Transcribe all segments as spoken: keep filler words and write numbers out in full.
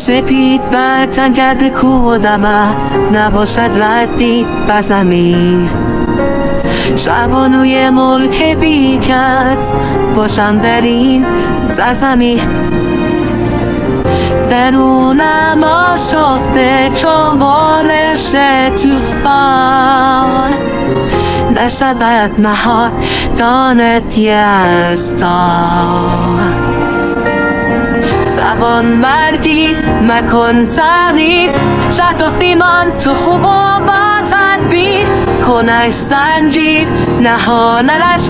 سپید بر تن کرده کودم نباشد ردی بر زمین شبانوی ملک بیکس باشم در این سرزمین درونم آشفته چون غالش توفان نشود مهار دانت یزدان زبان مردی مکن تعریف شهداختی من تو خوب و با تدبیر کنش سنجیر نهانش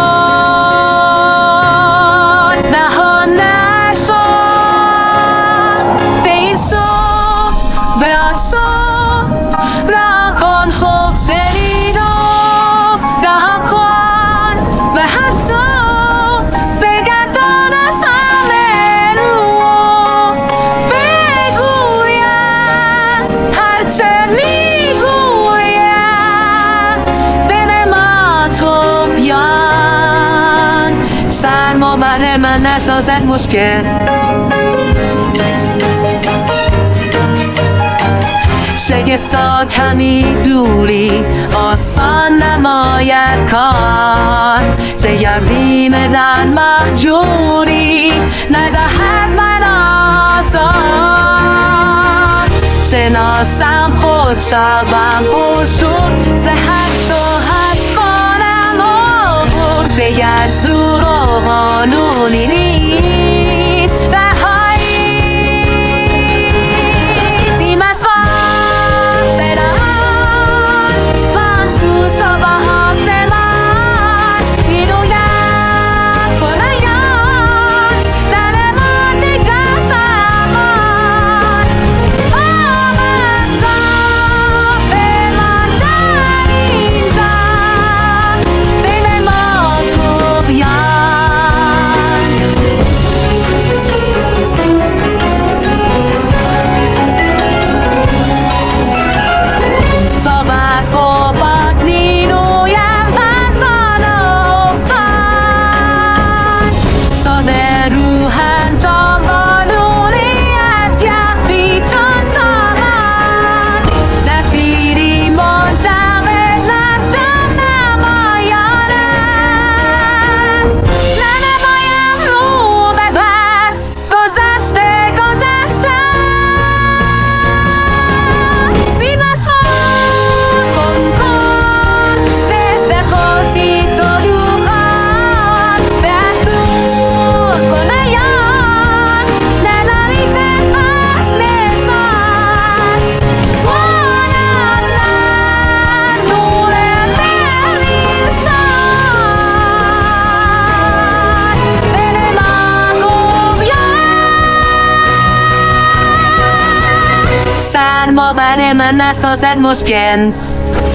کن نهانش کن به این سو به آن سو راه کن خوب دلی رو رها کن به هر سو بگردان از همه رو بگویم هرچه میگویم بین ما تو بیان سرما بر من نسازد مشکل شگفتا کمی دوری آسان نماید کار دیگر بیم در محجوری ندهد من آزار شناسم خود شبم پرشون زهد و هست کنم آبور دیگر زور و قانونی نیست سرما بر من نسازد مشکل